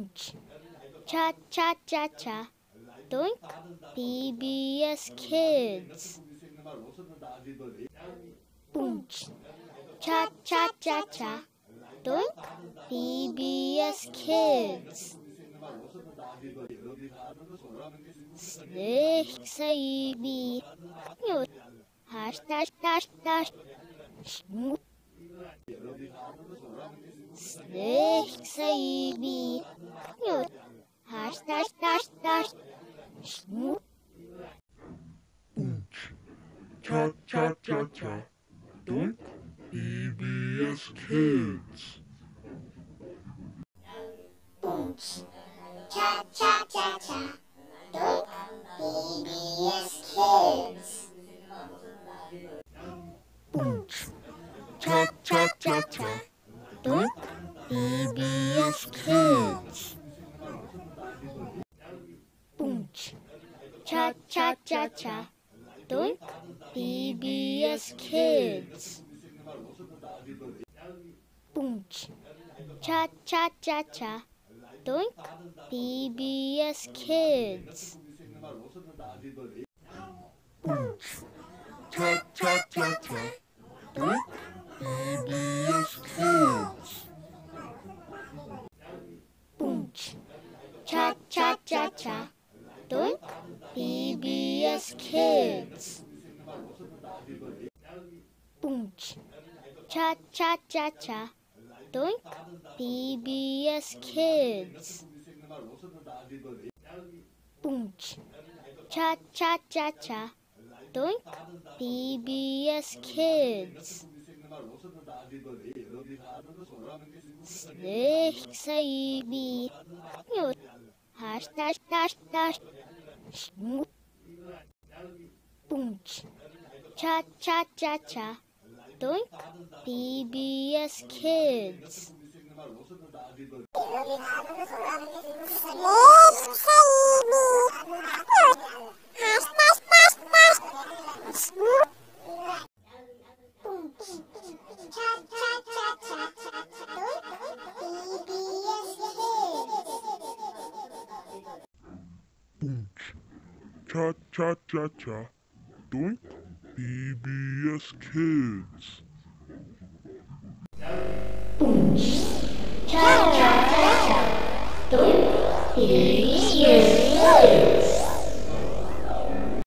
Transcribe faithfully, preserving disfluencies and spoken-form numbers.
Boonch. Cha cha cha cha. Doink. P B S Kids. Boonch. Cha cha cha cha. Doink. P B S Kids. Snake say be. Hash dash dash dash. Snoop. Snake say be. Hash dash dash dash. Snoop. Boonch. Cha cha cha cha. Doink. P B S Kids. Boonch. Cha cha cha cha. Doink. P B S Kids. Boonch. Cha cha cha cha. Doink. P B S Kids. Boonch. Cha cha cha cha. Doink. P B S Kids. Boonch. Cha cha cha cha. Doink. P B S Kids. Boonch. Cha cha cha cha. Doink. P B S Kids. Boonch. Cha cha cha cha. Doink. P B S Kids. Boonch. Cha cha cha cha. Doink. P B S Kids. Boonch. Cha cha cha cha. Doink. P B S Kids. Snake say be. Hash dash dash dash. Snoop. Boonch. Cha cha cha cha. Doink. P B S Kids. Boonch. Cha cha cha cha. Doink. P B S Kids. Boonch. Cha cha cha cha. Doink. P B S Kids.